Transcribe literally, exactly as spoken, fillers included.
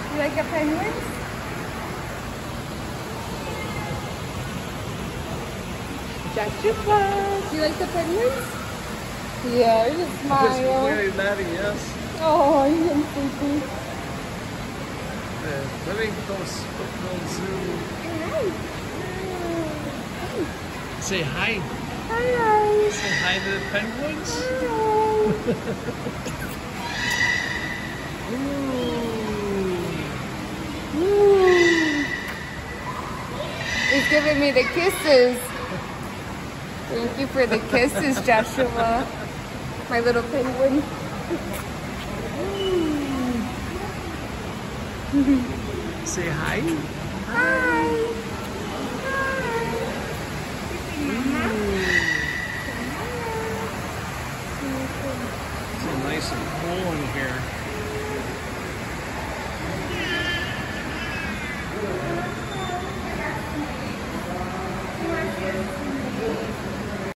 You like the penguins? Joshua, do you like the penguins? Yeah, just smile. Very daddy, yes. Oh, you're getting sleepy. The Livingstone's Brookfield Zoo. Hi. Say hi. Hi. Say hi to the penguins. Hi. Ooh. Ooh. He's giving me the kisses. Thank you for the kisses, Joshua. My little penguin. Say hi. Hi. It's so nice and cool in here.